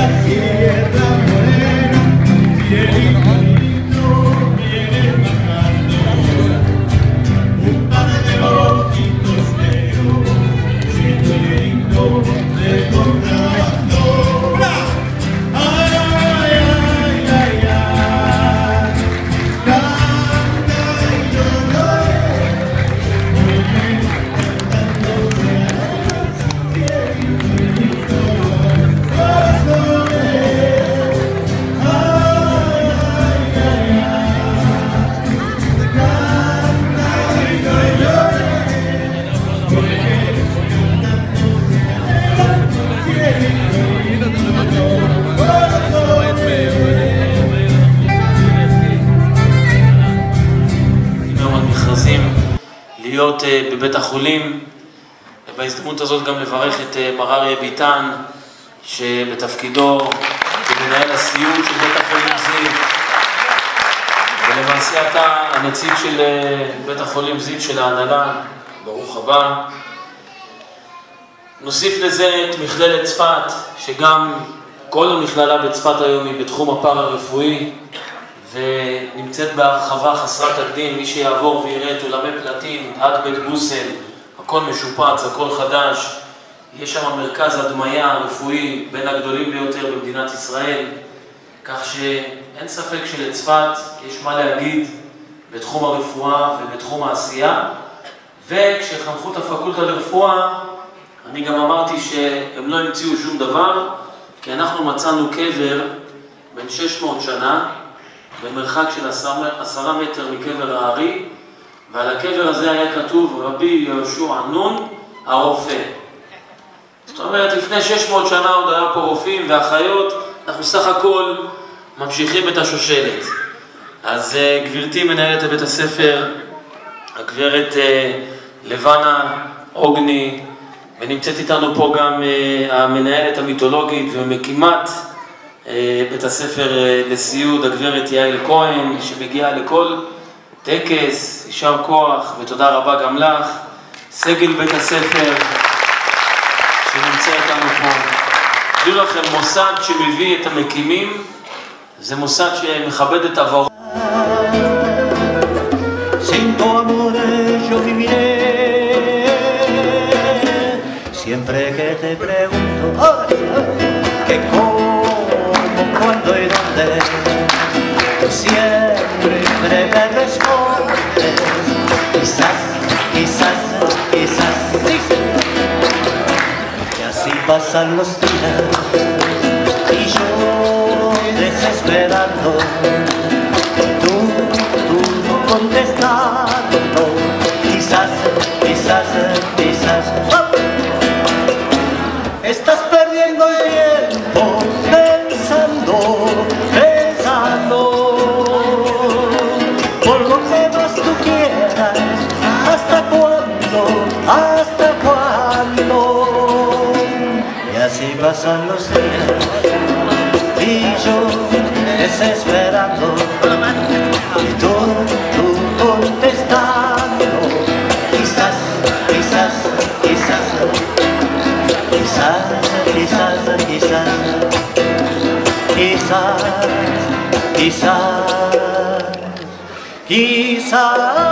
להיות בבית החולים, ובהזדמנות הזאת גם לברך את מר אריה ביטן שבתפקידו כמנהל הסיעוד של בית החולים זיו, ולמעשה אתה הנציג של בית החולים זיו של ההנהלה, ברוך הבא. נוסיף לזה את מכללת צפת, שגם כל המכללה בצפת היום היא בתחום הפארה-רפואי ונמצאת בהרחבה חסרת תקדים. מי שיעבור ויראה את אולמי פלטין עד בית בוסל, הכל משופץ, הכל חדש. יש שם מרכז הדמיה הרפואי בין הגדולים ביותר במדינת ישראל, כך שאין ספק שלצפת יש מה להגיד בתחום הרפואה ובתחום העשייה. וכשחנכו את הפקולטה לרפואה אני גם אמרתי שהם לא המציאו שום דבר, כי אנחנו מצאנו קבר בין 600 שנה במרחק של 10 מטר מקבר הארי, ועל הקבר הזה היה כתוב רבי יהושע נון הרופא. זאת אומרת, לפני 600 שנה עוד היה פה רופאים ואחיות, אנחנו סך הכל ממשיכים את השושלת. אז גברתי מנהלת בית הספר, הגברת לבנה אוגני, ונמצאת איתנו פה גם המנהלת המיתולוגית ומקימת בית הספר לסיעוד, הגברת יעל כהן, שמגיעה לכל טקס. יישר כוח ותודה רבה גם לך. סגל בית הספר שנמצא איתנו פה. תדעו לכם, מוסד שמביא את המקימים זה מוסד שמכבד את עברו. Siempre que te pregunto que cómo, cuándo y dónde, tú siempre me respondes quizás, quizás, quizás. Y así pasan los días y yo desesperando, tú contestando quizás, quizás, quizás. Estás perdiendo el tiempo pensando, pensando por lo que más tú quieras. ¿Hasta cuándo? ¿Hasta cuándo? Y así pasan los días y yo desesperando y tú contestando quizás, quizás, quizás. Quizás, quizás, quizás, quizás, quizás, quizás.